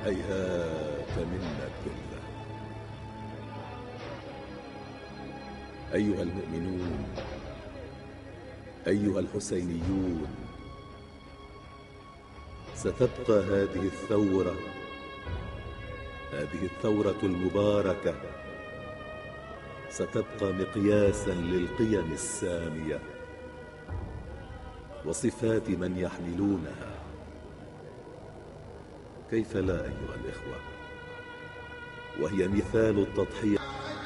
هيهات منا الذلة. أيها المؤمنون، أيها الحسينيون، ستبقى هذه الثورة المباركة ستبقى مقياسا للقيم السامية وصفات من يحملونها. كيف لا أيها الإخوة، وهي مثال التضحية.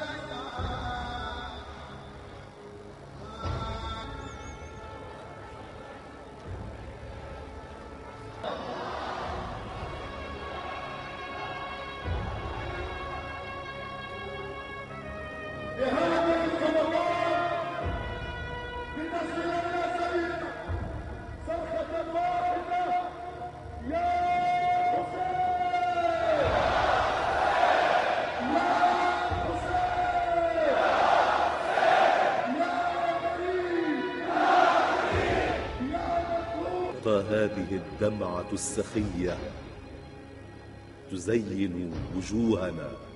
بهذه الخطوات لنصل إلى سبيل صرخة واحدة: يا حسين، يا حسين، يا غريب، يا مطلوب. هذه الدمعة السخية تزين وجوهنا